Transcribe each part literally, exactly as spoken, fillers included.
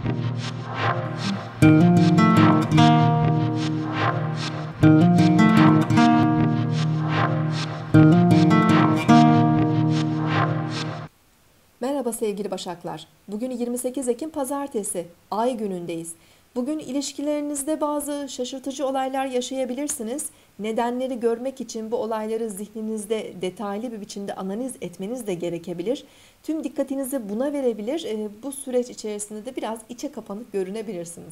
Merhaba sevgili Başaklar. Bugün yirmi sekiz Ekim Pazartesi, Ay günündeyiz. Bugün ilişkilerinizde bazı şaşırtıcı olaylar yaşayabilirsiniz. Nedenleri görmek için bu olayları zihninizde detaylı bir biçimde analiz etmeniz de gerekebilir. Tüm dikkatinizi buna verebilir. E, Bu süreç içerisinde de biraz içe kapanık görünebilirsiniz.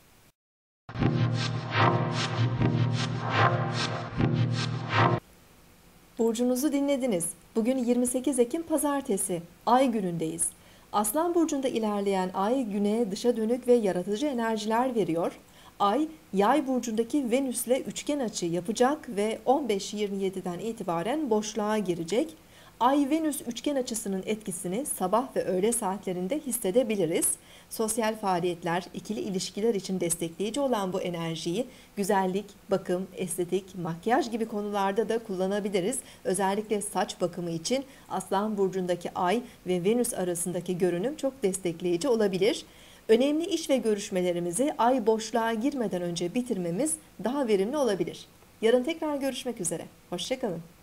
Burcunuzu dinlediniz. Bugün yirmi sekiz Ekim Pazartesi, Ay günündeyiz. Aslan burcunda ilerleyen Ay güneye dışa dönük ve yaratıcı enerjiler veriyor. Ay, Yay burcundaki Venüs'le üçgen açı yapacak ve on beş yirmi yediden itibaren boşluğa girecek. Ay-Venüs üçgen açısının etkisini sabah ve öğle saatlerinde hissedebiliriz. Sosyal faaliyetler, ikili ilişkiler için destekleyici olan bu enerjiyi güzellik, bakım, estetik, makyaj gibi konularda da kullanabiliriz. Özellikle saç bakımı için Aslan burcundaki Ay ve Venüs arasındaki görünüm çok destekleyici olabilir. Önemli iş ve görüşmelerimizi Ay boşluğa girmeden önce bitirmemiz daha verimli olabilir. Yarın tekrar görüşmek üzere. Hoşça kalın.